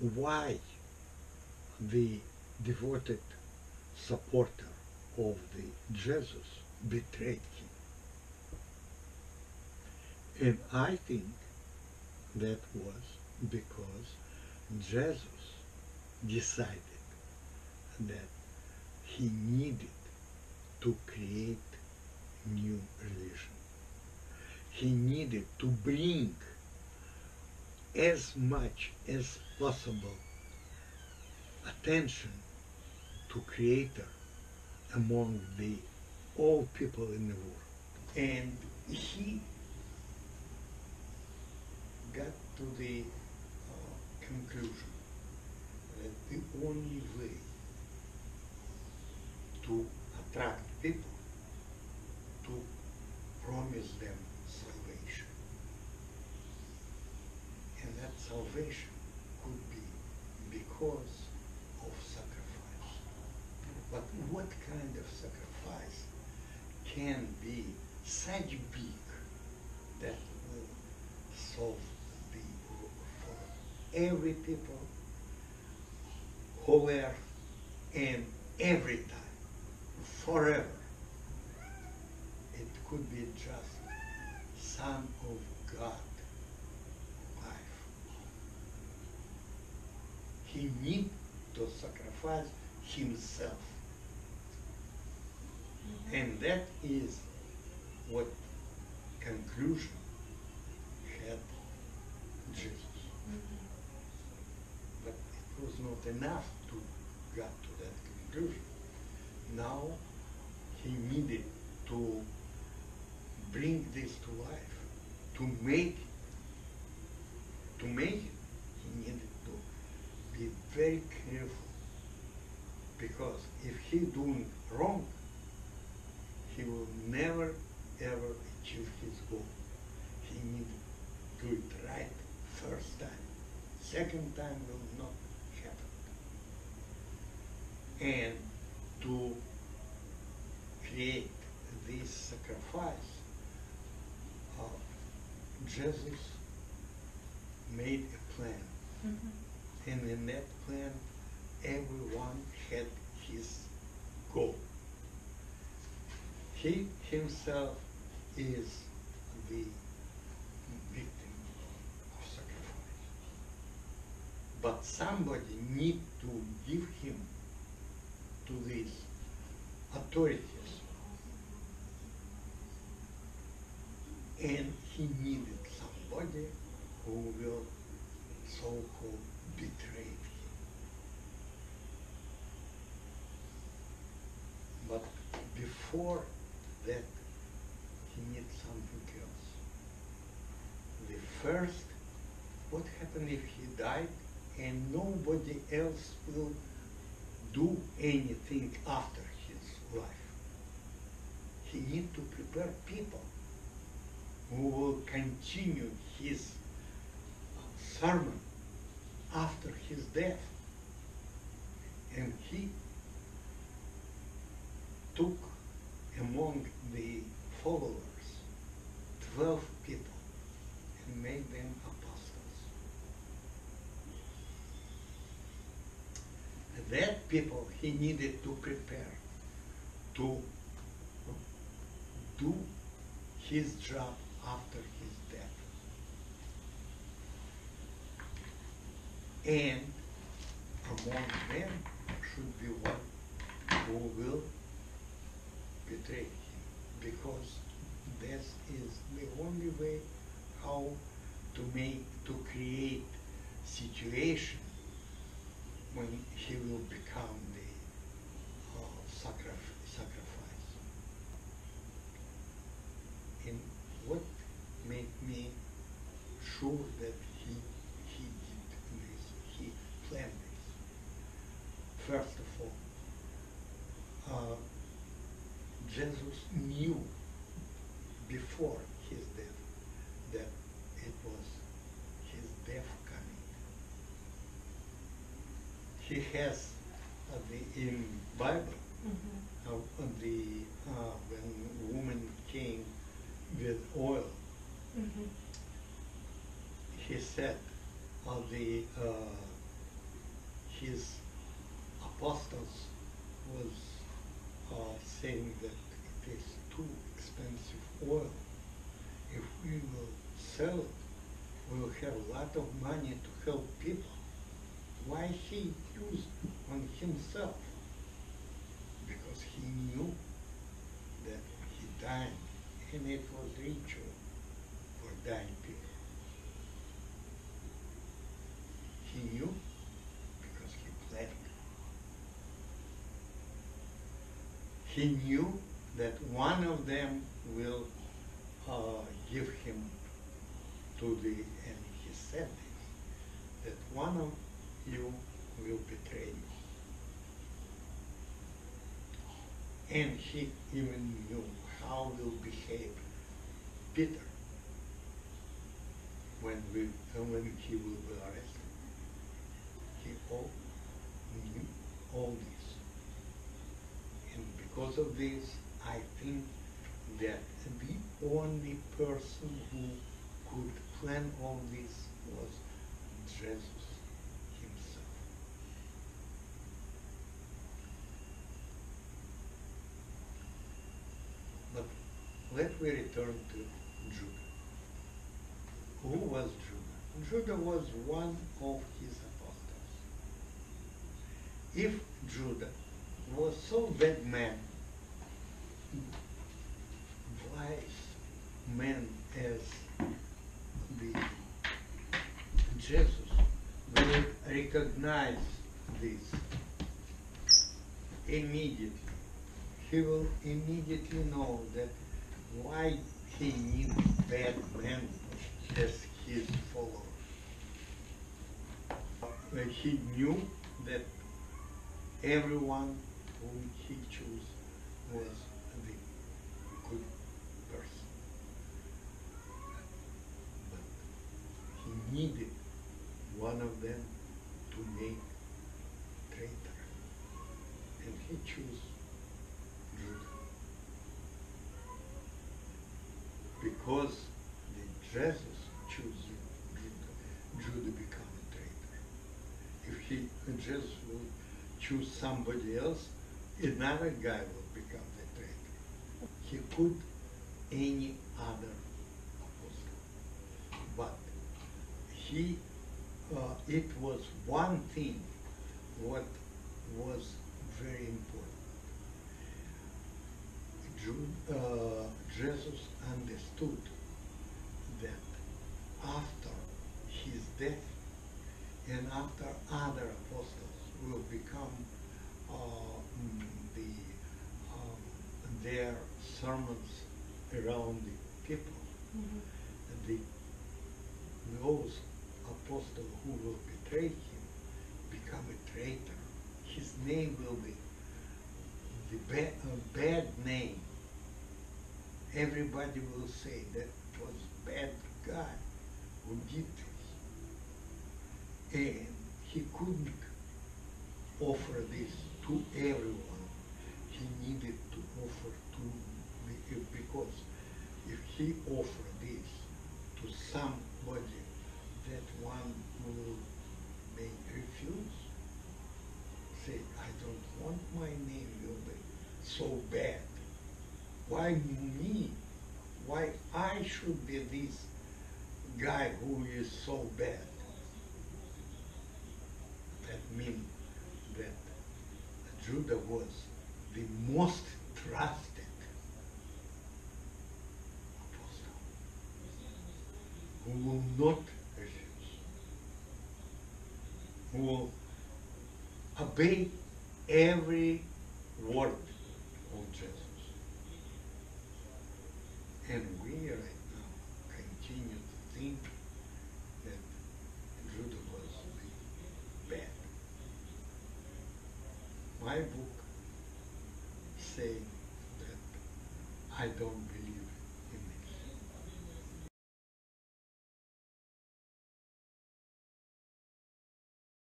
why the devoted supporter of the Jesus betrayed him. And I think that was because Jesus decided that he needed to create new religion. He needed to bring as much as possible attention to Creator among the all people in the world. And he got to the conclusion that the only way to attract people to promise them salvation. And that salvation could be because of sacrifice. But what kind of sacrifice can be such big that will solve the for every people, whoever, and every time, forever? It could be just Son of God life. He needs to sacrifice himself. And that is what conclusion had Jesus. But it was not enough to get to that conclusion. Now he needed to bring this to life, to make it, he needed to be very careful, because if he doing wrong, he will never ever achieve his goal. He needed to do it right first time. Second time will not happen. And to create this sacrifice, Jesus made a plan. And in that plan, everyone had his goal. He himself is the victim of sacrifice. But somebody need to give him to these authorities. And he needed somebody who will so-called betray him. But before that, he needs something else. The first, what happened if he died and nobody else will do anything after his life? He needs to prepare people who will continue his sermon after his death. And he took among the followers 12 people and made them apostles. That people he needed to prepare to do his job after his death. And among them should be one who will betray him, because this is the only way how to create situation when he will become the sacrifice. And what made me sure that he did this, he planned this. First of all, Jesus knew before his death that it was his death coming. He has in Bible when woman came with oil, he said his apostles was saying that it is too expensive oil. If we will sell it, we will have a lot of money to help people. Why he used on himself? Because he knew that he died, and it was ritual for dying people. He knew because he planned. He knew that one of them will give him to the, and he said this, that one of you will betray me. And he even knew how will behave Peter when he will be arrested. He all knew all this. And because of this, I think that the only person who could plan all this was Jesus himself. But let me return to Judah. Who was Judah? Judah was one of his apostles. If Judah was so bad man, wise man as the Jesus will recognize this immediately. He will immediately know that why he needs bad men as his follower. He knew that everyone whom he chose was the good person. But he needed one of them to make traitor. And he chose Judah. Because the Jesus chose Judah, Judah became a traitor. If Jesus would choose somebody else, another guy will become the traitor. He put any other apostle. But it was one thing what was very important. Jesus understood that after his death and after other apostles will become their sermons around the people, those apostles who will betray him become a traitor. His name will be the bad name. Everybody will say that was bad guy who did this. And he couldn't offer this to everyone. He needed to offer to, because if he offered this to somebody, that one may refuse, say, I don't want my name will be so bad. Why me? Why I should be this guy who is so bad? That means that Judah was the most trusted apostle, who will not refuse, who will obey every word of Jesus. And we right now continue to think that Judah was the bad. My book say that I don't believe